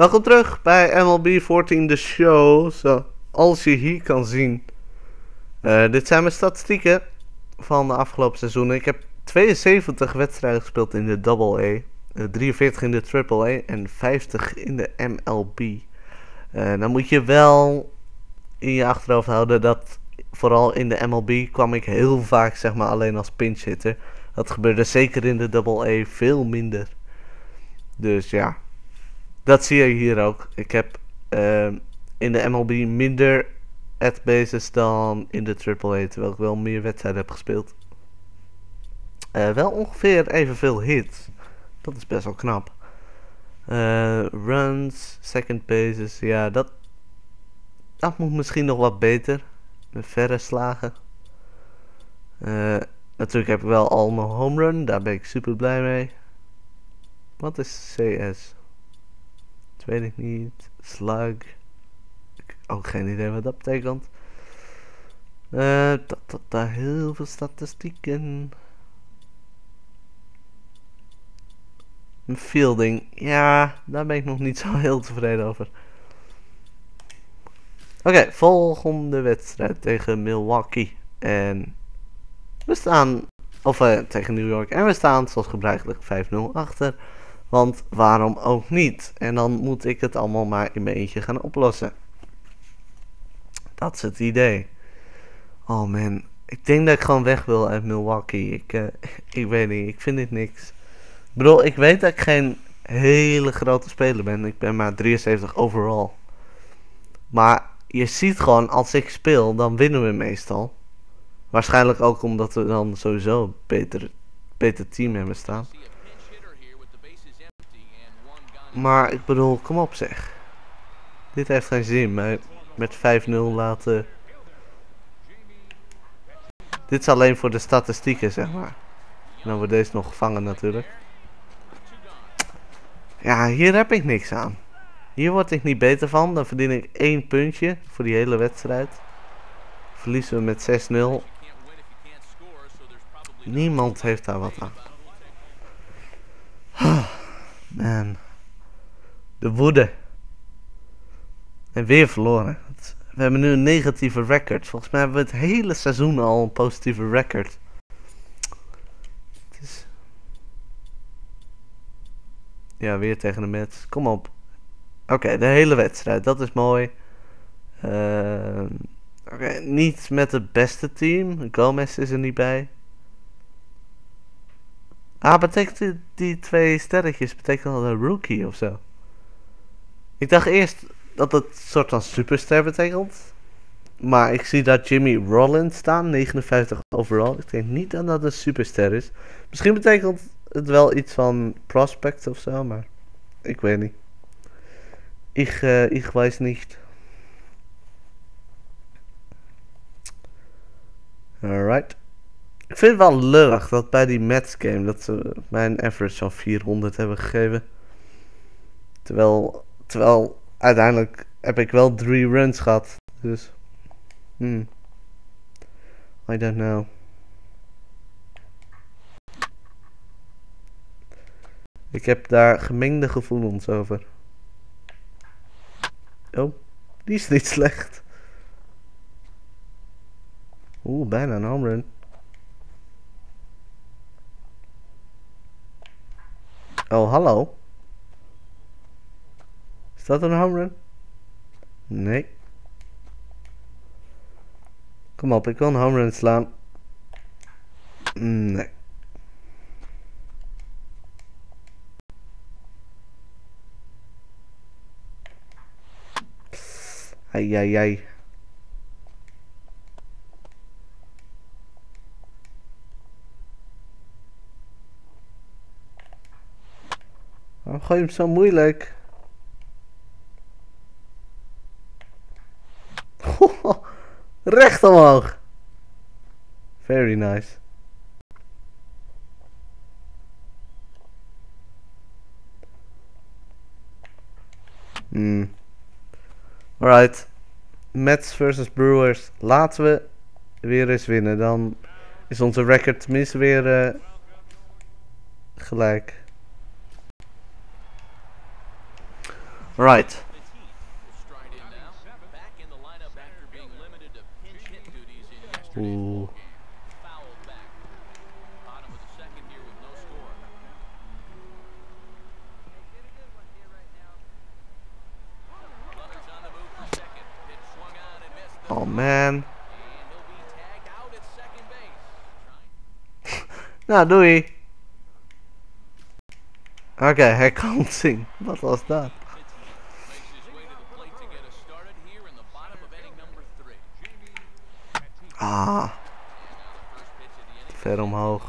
Welkom terug bij MLB 14 The Show. Zoals je hier kan zien. Dit zijn mijn statistieken van de afgelopen seizoenen. Ik heb 72 wedstrijden gespeeld in de Double A, 43 in de Triple A en 50 in de MLB. Dan moet je wel in je achterhoofd houden dat vooral in de MLB kwam ik heel vaak zeg maar alleen als pinch hitter. Dat gebeurde zeker in de Double A veel minder. Dus ja, dat zie je hier ook. Ik heb in de MLB minder at-bases dan in de AAA, terwijl ik wel meer wedstrijden heb gespeeld. Wel ongeveer evenveel hits. Dat is best wel knap. Runs, second bases, ja, dat moet misschien nog wat beter. Met verre slagen. Natuurlijk heb ik wel al mijn home run, daar ben ik super blij mee. Wat is CS? Dat weet ik niet. Slug. Ik heb ook geen idee wat dat betekent. Daar heel veel statistieken. Fielding. Ja, daar ben ik nog niet zo heel tevreden over. Oké, volgende wedstrijd tegen Milwaukee. En we staan, tegen New York. En we staan zoals gebruikelijk 5-0 achter. Want waarom ook niet? En dan moet ik het allemaal maar in mijn eentje gaan oplossen. Dat is het idee. Oh man, ik denk dat ik gewoon weg wil uit Milwaukee. Ik weet niet, ik vind dit niks. Ik bedoel, ik weet dat ik geen hele grote speler ben. Ik ben maar 73 overall. Maar je ziet gewoon, als ik speel, dan winnen we meestal. Waarschijnlijk ook omdat we dan sowieso een beter team hebben staan. Maar ik bedoel, kom op zeg. Dit heeft geen zin, maar met 5-0 laten. Dit is alleen voor de statistieken, zeg maar. En dan wordt deze nog gevangen natuurlijk. Ja, hier heb ik niks aan. Hier word ik niet beter van. Dan verdien ik 1 puntje voor die hele wedstrijd. Verliezen we met 6-0. Niemand heeft daar wat aan. Man. De woede. En weer verloren. We hebben nu een negatieve record. Volgens mij hebben we het hele seizoen al een positieve record. Het is... Ja, weer tegen de Mets. Kom op. Oké, de hele wedstrijd. Dat is mooi. Oké, niet met het beste team. Gomez is er niet bij. Betekent die 2 sterretjes betekent dat een rookie of zo? Ik dacht eerst dat het een soort van superster betekent. Maar ik zie daar Jimmy Rollins staan, 59 overall. Ik denk niet dat dat een superster is. Misschien betekent het wel iets van prospect of zo, maar ik weet niet. Ik weet niet. Alright. Ik vind het wel lullig dat bij die Mets game dat ze mij een average van 400 hebben gegeven. Terwijl uiteindelijk heb ik wel 3 runs gehad. Dus. I don't know. Ik heb daar gemengde gevoelens over. Oh, die is niet slecht. Oeh, bijna een home run. Oh, hallo. Is dat een home run? Nee. Kom op, ik wil een home run slaan. Nee. Ai. Waarom gooi je hem zo moeilijk? Recht omhoog. Very nice. Alright. Mets versus Brewers. Laten we weer eens winnen. Dan is onze record tenminste weer gelijk. Right. Ooh. Oh man. Nou, doei. Oké, hij kan zien. Wat was dat? Ah. Ver omhoog.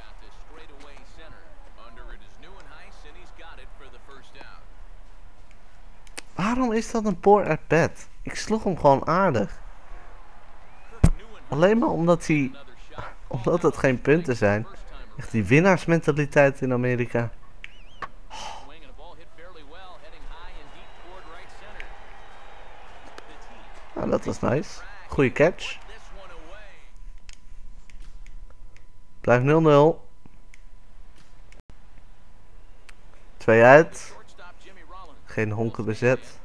Waarom is dat een poor at bat? Ik sloeg hem gewoon aardig. Alleen maar omdat het geen punten zijn. Echt die winnaarsmentaliteit in Amerika. Nou, dat was nice. Goeie catch. Blijft 0-0. 2 uit. Geen honken bezet.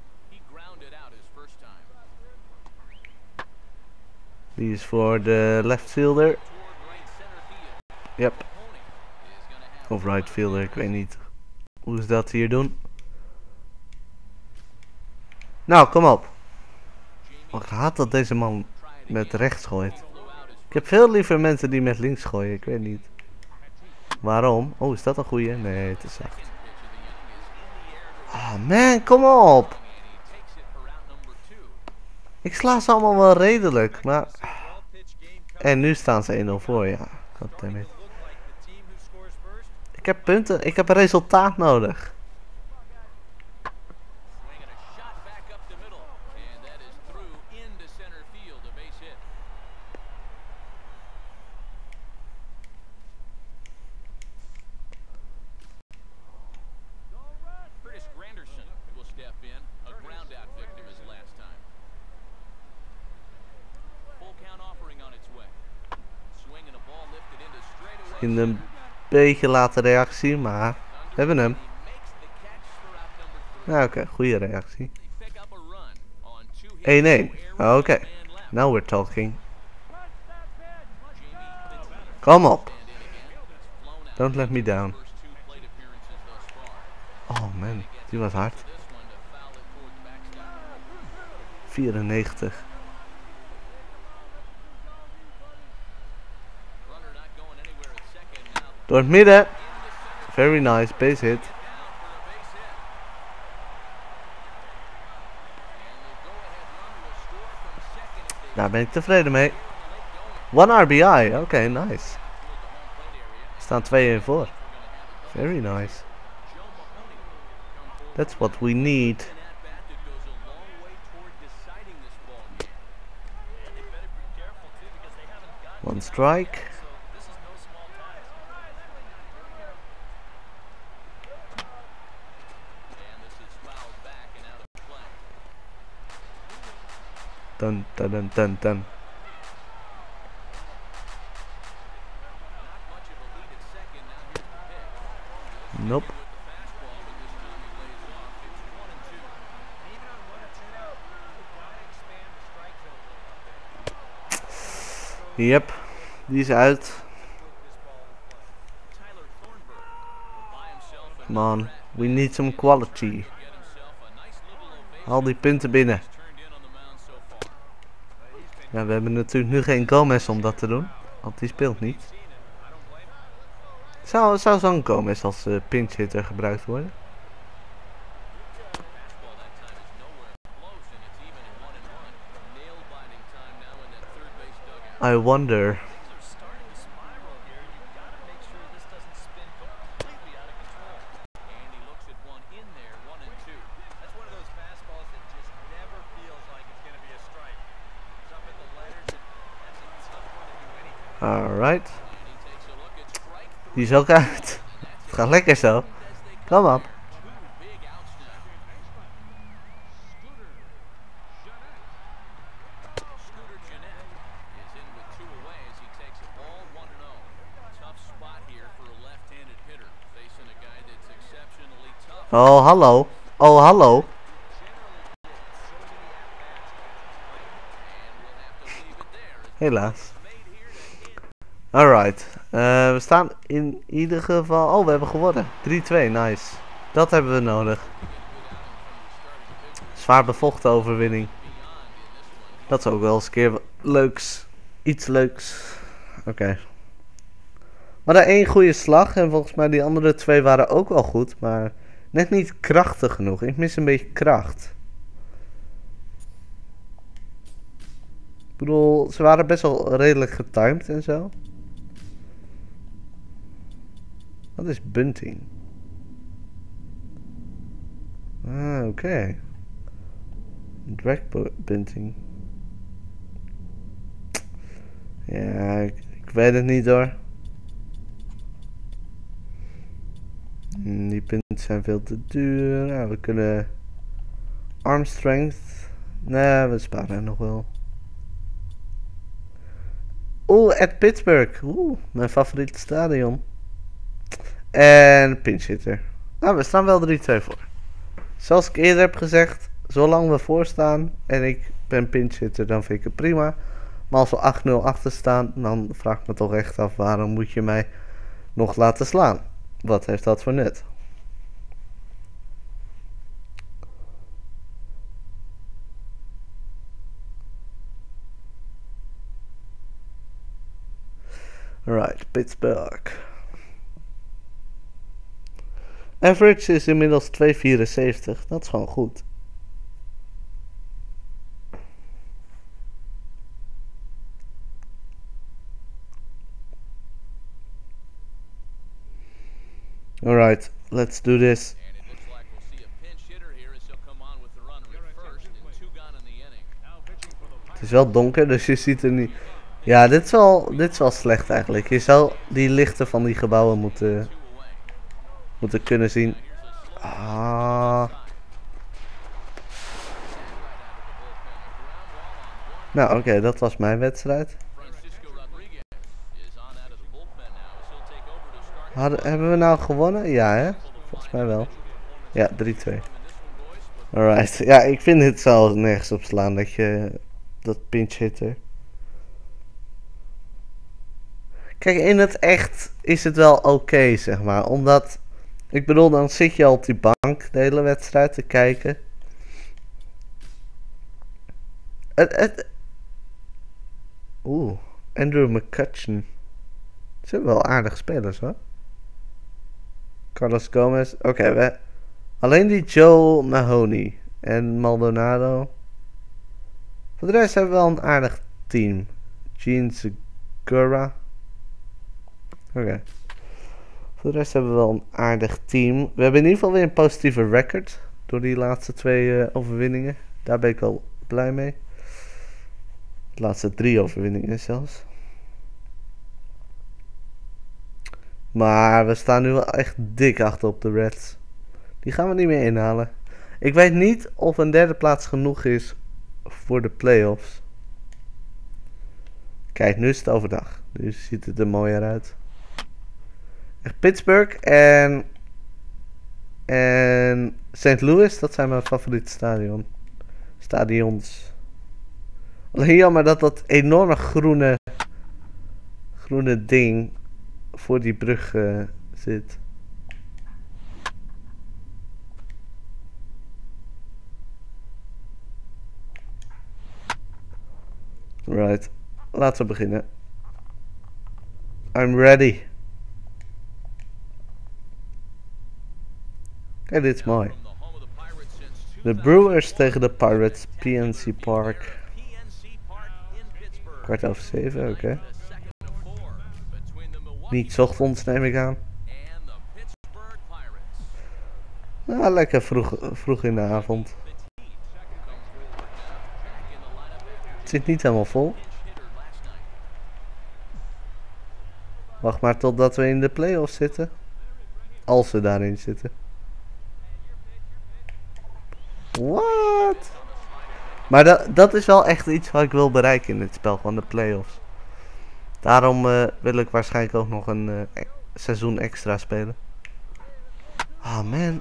Die is voor de left fielder. Yep. Of right fielder, ik weet niet hoe ze dat hier doen. Nou, kom op. Oh, ik haat dat deze man met rechts gooit. Ik heb veel liever mensen die met links gooien, ik weet niet. Waarom? Oh, is dat een goeie? Nee, het is zacht. Oh man, kom op. Ik sla ze allemaal wel redelijk, maar... En nu staan ze 1-0 voor, ja. Goddammit. Ik heb punten, ik heb een resultaat nodig. In een beetje late reactie, maar we hebben hem. Ja, oké, goede reactie. 1-1. Oké, now we're talking. Kom op. Don't let me down. Oh man, die was hard. 94. Door het midden. Very nice, base hit. Daar ben ik tevreden mee. 1 RBI, oké, nice. We staan 2-1 voor. Very nice. That's what we need. One strike. Dun dun dun dun dun. Nope. Yep, die is uit. Come on, we need some quality. Haal die punten binnen. Ja, we hebben natuurlijk nu geen Gomez om dat te doen, want die speelt niet. Zou zo'n Gomez als pinch hitter gebruikt worden? I wonder. Alright. Die is ook uit. Het gaat lekker zo. Kom op. Oh, hallo. Oh, hallo. Helaas. Alright. We staan in ieder geval... Oh, we hebben gewonnen. 3-2, nice. Dat hebben we nodig. Zwaar bevochten overwinning. Dat is ook wel eens een keer leuks. Iets leuks. Oké. Maar daar één goede slag. En volgens mij die andere twee waren ook wel goed. Maar net niet krachtig genoeg. Ik mis een beetje kracht. Ik bedoel, ze waren best wel redelijk getimed en zo. Wat is bunting? Ah, oké. Drag bunting. Ja, ik weet het niet hoor. Die punten zijn veel te duur. Nou, we kunnen arm strength. Nee, we sparen nog wel. Oeh, at Pittsburgh. Oeh, mijn favoriete stadion. En pinch hitter. Nou, we staan wel 3-2 voor. Zoals ik eerder heb gezegd, zolang we voorstaan en ik ben pinch hitter, dan vind ik het prima. Maar als we 8-0 achter staan, dan vraag ik me toch echt af, waarom moet je mij nog laten slaan? Wat heeft dat voor nut? Alright, Pittsburgh. Average is inmiddels 2,74. Dat is gewoon goed. Alright, let's do this. Het is wel donker, dus je ziet er niet... Ja, dit is wel slecht eigenlijk. Je zou die lichten van die gebouwen moeten kunnen zien. Ah. Nou, oké, dat was mijn wedstrijd. Hebben we nou gewonnen? Ja, hè? Volgens mij wel. Ja, 3-2. Alright. Ja, ik vind dit zelfs nergens op slaan dat je... Dat pinch hitter. Kijk, in het echt is het wel oké, zeg maar. Omdat... Ik bedoel, dan zit je al op die bank de hele wedstrijd te kijken. Oeh, Andrew McCutcheon. Ze hebben wel aardige spelers, hoor. Carlos Gomez. Oké, alleen die Joe Mahoney en Maldonado. Voor de rest hebben we wel een aardig team. Gene Segura. Oké. Voor de rest hebben we wel een aardig team. We hebben in ieder geval weer een positieve record. Door die laatste 2 overwinningen. Daar ben ik wel blij mee. De laatste 3 overwinningen zelfs. Maar we staan nu wel echt dik achter op de Reds. Die gaan we niet meer inhalen. Ik weet niet of een derde plaats genoeg is voor de playoffs. Kijk, nu is het overdag. Nu ziet het er mooier uit. Echt Pittsburgh en St. Louis, dat zijn mijn favoriete stadions. Alleen jammer dat enorme groene ding voor die brug zit. Right, laten we beginnen. I'm ready. Kijk, dit is mooi. De Brewers tegen de Pirates, PNC Park. 7:15, oké. Niet 's ochtends, neem ik aan. Nou, lekker vroeg in de avond. Het zit niet helemaal vol. Wacht maar totdat we in de playoffs zitten. Als we daarin zitten. What? Maar dat is wel echt iets wat ik wil bereiken in dit spel van de playoffs. Daarom wil ik waarschijnlijk ook nog een seizoen extra spelen. Ah, man.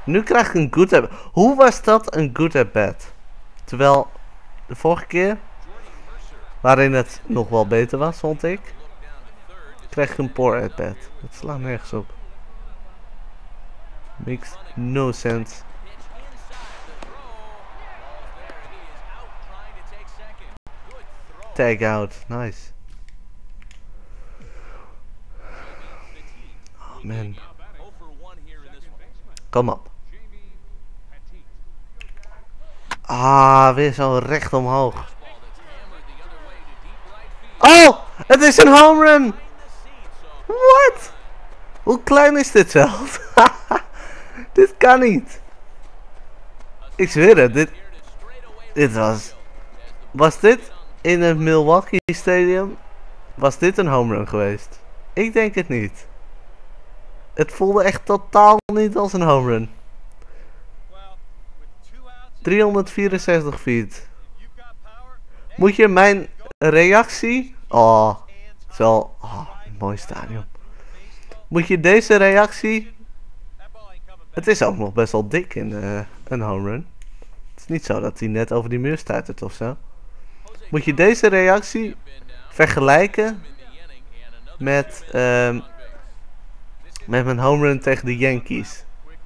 Nu krijg ik een good at. Hoe was dat een good at bat? Terwijl de vorige keer, waarin het nog wel beter was, vond ik, kreeg ik een poor at bat. Het slaat nergens op. Makes no sense. Tag out, nice. Oh man. Kom op. Ah, weer zo recht omhoog. Oh, het is een home run. What? Hoe klein is dit zelf? Dit kan niet. Ik zweer het, dit was dit in het Milwaukee Stadium? Was dit een home run geweest? Ik denk het niet. Het voelde echt totaal niet als een home run. 364 feet. Moet je mijn reactie... Oh, zo... Oh, mooi stadion. Moet je deze reactie... Het is ook nog best wel dik in een home run. Het is niet zo dat hij net over die muur stuitert ofzo. Moet je deze reactie vergelijken met mijn home run tegen de Yankees.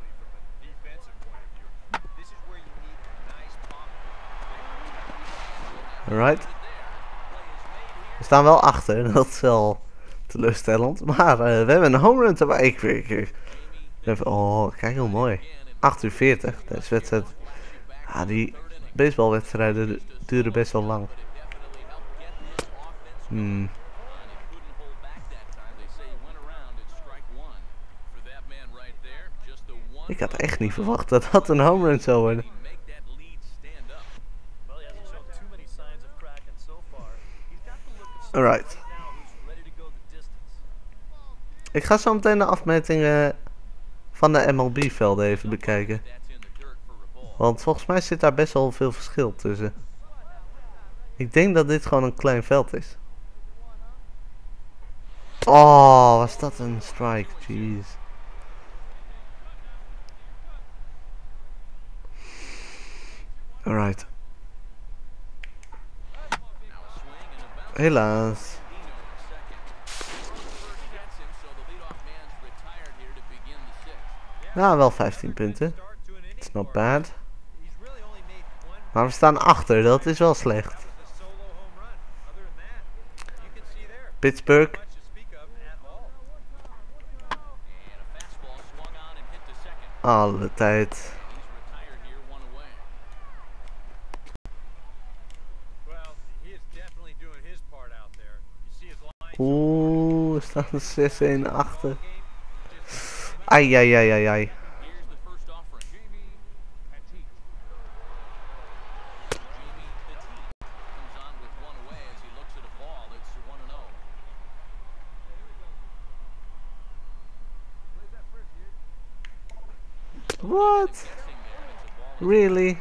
Alright. We staan wel achter, dat is wel teleurstellend. Maar we hebben een home run erbij. Oh, kijk hoe mooi. 8:40. Deze wedstrijd. Ah, die baseballwedstrijden duren best wel lang. Ik had echt niet verwacht dat dat een home run zou worden. Alright. Ik ga zo meteen de afmetingen van de MLB-velden even bekijken. Want volgens mij zit daar best wel veel verschil tussen. Ik denk dat dit gewoon een klein veld is. Oh, was dat een strike? Jeez. Alright. Helaas. Nou, wel 15 punten. It's not bad. Maar we staan achter, dat is wel slecht. Pittsburgh. Alle tijd. Oeh, we staan 6-1 achter. Ai, ai, ai, ai, ai. What? Really?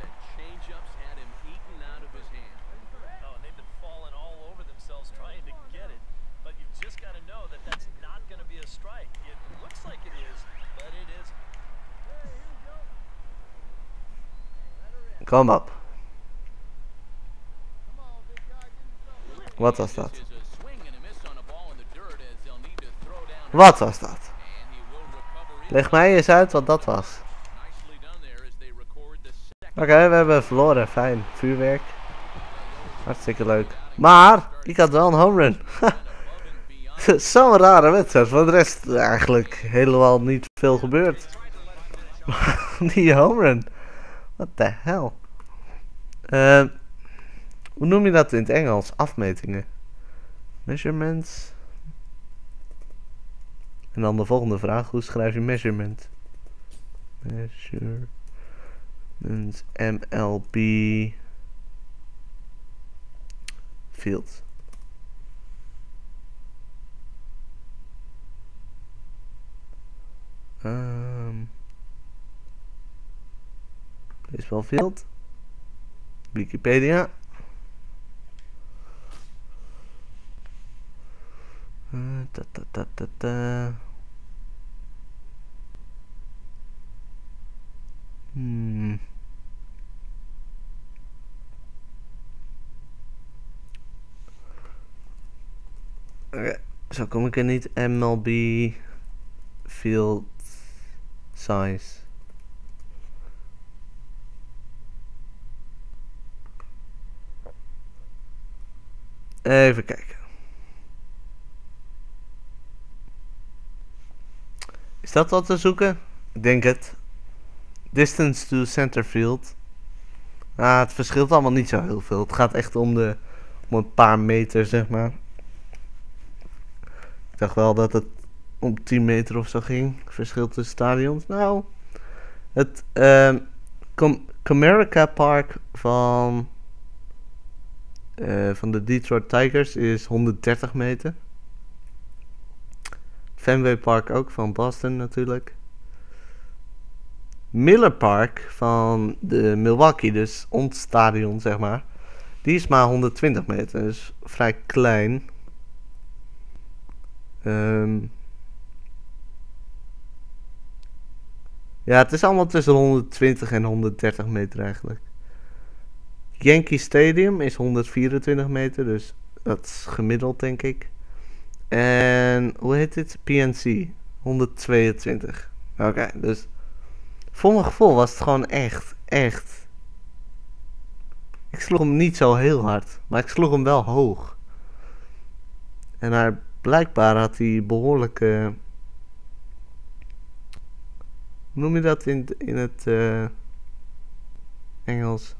Kom op. Wat was dat? Wat was dat? Leg mij eens uit wat dat was. Oké, we hebben verloren. Fijn. Vuurwerk. Hartstikke leuk. Maar, ik had wel een home run. Zo'n rare wedstrijd. Voor de rest eigenlijk helemaal niet veel gebeurd. Die home run. What the hell? Hoe noem je dat in het Engels? Afmetingen. Measurements. En dan de volgende vraag. Hoe schrijf je measurement? Measurements. MLB. Field. Baseball field. Wikipedia. Oké, zo kom ik er niet. MLB field size. Even kijken. Is dat wat te zoeken? Ik denk het. Distance to center field. Het verschilt allemaal niet zo heel veel. Het gaat echt om een paar meter, zeg maar. Ik dacht wel dat het om 10 meter of zo ging. Verschil tussen stadions. Nou, het Comerica Park van de Detroit Tigers is 130 meter. Fenway Park ook van Boston natuurlijk. Miller Park van de Milwaukee, dus ons stadion zeg maar. Die is maar 120 meter, dus vrij klein. Ja, het is allemaal tussen 120 en 130 meter eigenlijk. Yankee Stadium is 124 meter, dus dat is gemiddeld denk ik. En hoe heet dit? PNC 122. Oké, dus voor mijn gevoel was het gewoon echt. Ik sloeg hem niet zo heel hard, maar ik sloeg hem wel hoog. En blijkbaar had hij behoorlijke... Hoe noem je dat in het Engels?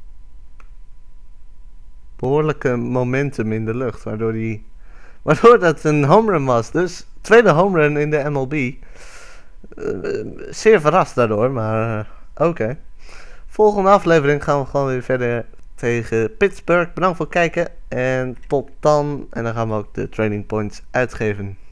Behoorlijke momentum in de lucht, waardoor dat een home run was. Dus tweede home run in de MLB. Zeer verrast daardoor, maar oké. Volgende aflevering gaan we gewoon weer verder tegen Pittsburgh. Bedankt voor het kijken en tot dan. En dan gaan we ook de training points uitgeven.